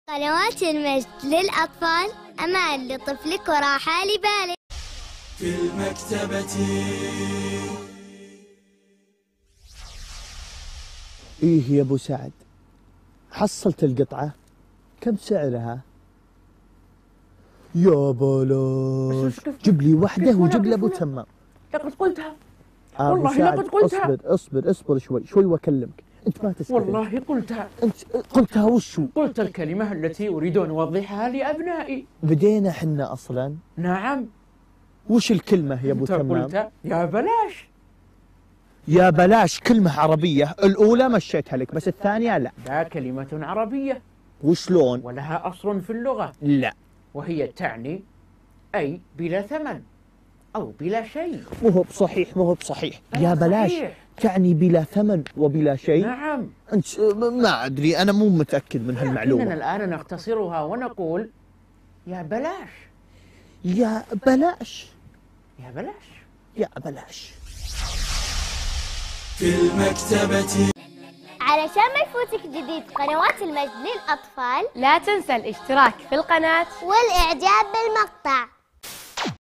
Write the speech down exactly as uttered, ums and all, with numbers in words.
قنوات المجد للأطفال أمان لطفلك وراحة لبالك. في المكتبة. إيه يا أبو سعد، حصلت القطعة؟ كم سعرها؟ يا بلاش، جيب لي واحدة وجيب لي أبو تمام. لقد قلتها آه والله سعد، لقد قلتها. اصبر اصبر اصبر شوي شوي واكلمك. انت ما تستحي. والله قلتها. انت قلتها وشو؟ قلت الكلمة التي أريد أن أوضحها لأبنائي. بدينا حنا أصلا. نعم. وش الكلمة يا أبو أنت تمام؟ قلت يا بلاش. يا بلاش كلمة عربية، الأولى مشيتها لك بس الثانية لا. لا، كلمة عربية. وشلون؟ ولها أصل في اللغة. لا. وهي تعني أي بلا ثمن أو بلا شيء. مو هو بصحيح مو هو بصحيح. أنا يا بلاش صحيح. تعني بلا ثمن وبلا شيء. نعم. أنت ما أدري، أنا مو متأكد من هالمعلومة. لكننا الآن نختصرها ونقول يا بلاش. يا بلاش. يا بلاش. يا بلاش. في المكتبة. علشان ما يفوتك جديد قنوات المجد للأطفال لا تنسى الاشتراك في القناة والإعجاب بالمقطع.